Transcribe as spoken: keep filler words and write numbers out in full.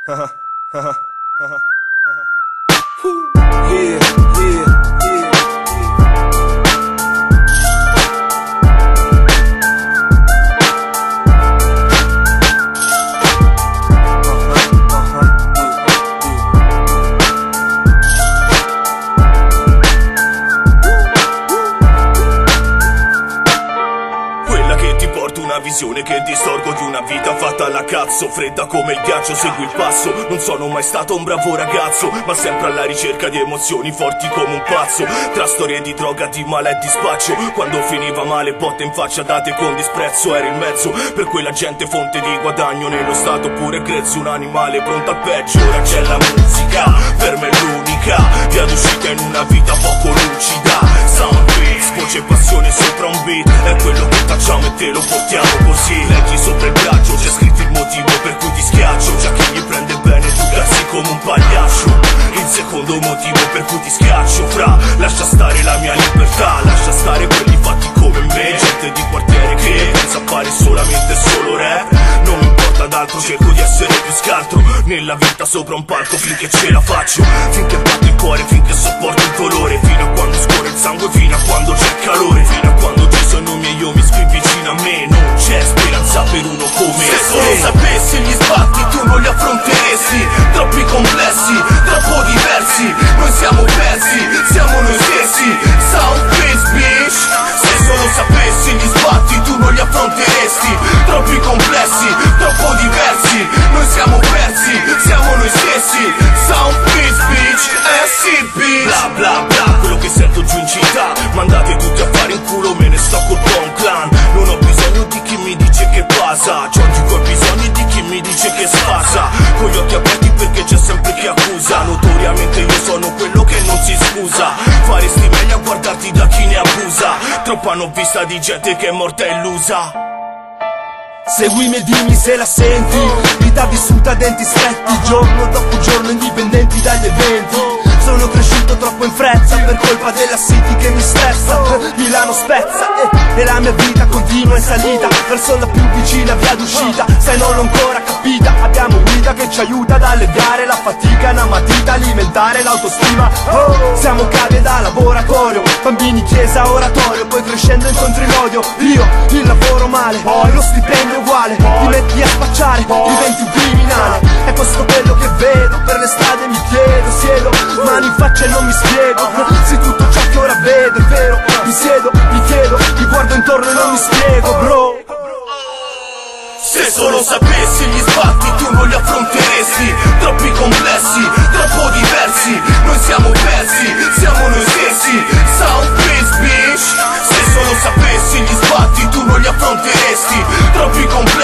Yeah, yeah, yeah. Una visione che distorgo di una vita fatta alla cazzo, fredda come il ghiaccio, segui il passo. Non sono mai stato un bravo ragazzo, ma sempre alla ricerca di emozioni forti come un pazzo. Tra storie di droga, di male e di spaccio, quando finiva male botte in faccia date con disprezzo. Era il mezzo per quella gente fonte di guadagno, nello stato pure grezzo, un animale pronto al peggio. Ora c'è la musica, per me è l'unica via d'uscita in una vita poco lucida. Sound beats, voce e passione sopra un beat, è quello che facciamo e te lo portiamo così. Leggi sopra il braccio, c'è scritto il motivo per cui ti schiaccio. Già chi gli prende bene tu cazzi come un pagliaccio. Il secondo motivo per cui ti schiaccio, fra, lascia stare la mia libertà, lascia stare quelli fatti come me, gente di quartiere che pensa a fare solamente solo rap. Non mi importa d'altro, cerco di essere più scaltro nella vita sopra un palco finché ce la faccio, finché batte il cuore, finché sopporto il dolore, fino a quando scorre il sangue, fino a quando c'è calore, fino a quando ci sono i miei homies qui vicino a me. Non c'è speranza per uno come me. Se solo sapessi gli sbatti tu non li affronteresti, troppi complessi, troppo diversi, noi siamo persi, siamo noi stessi. Sound Beats, bitch. Se solo sapessi gli sbatti tu non li affronteresti, troppi complessi, troppo diversi, noi siamo persi, siamo noi stessi. Sound Beats, bitch. S C B. Bla bla bla, quello che sento giù in città, mandate tutti a fare in culo, me ne sto col buon clan. Non ho bisogno di chi mi dice che passa, oggi ho bisogno di chi mi dice che spasa. Con gli occhi aperti perché c'è sempre chi accusa, notoriamente io sono quello che non si scusa. Faresti meglio a guardarti da chi ne abusa, troppa hanno vista di gente che è morta illusa. Seguimi e dimmi se la senti, vita vissuta a denti stretti, giorno dopo giorno indipendenti dagli eventi. Sono cresciuto troppo in fretta per colpa della city che mi stressa, Milano spezza e, e la mia vita continua in salita verso la più vicina via d'uscita. Se non l'ho ancora capita, abbiamo guida che ci aiuta ad alleviare la fatica, una matita alimentare l'autostima. Oh, siamo cavie da laboratorio, bambini chiesa oratorio, poi crescendo incontri l'odio. Io il lavoro male, poi lo stipendio uguale, ti metti a spacciare, diventi un criminale. È questo quello che vedo, per le strade mi chiedo, siedo mani in faccia e non mi spiego, se tutto ciò che ora vedo è vero, mi siedo, mi chiedo, mi guardo intorno e non mi spiego, bro. Se solo sapessi gli sbatti tu non li affronteresti, troppi complessi, troppo diversi, noi siamo persi, siamo noi stessi. Sound Beats, bitch. Se solo sapessi gli sbatti tu non li affronteresti, troppi complessi,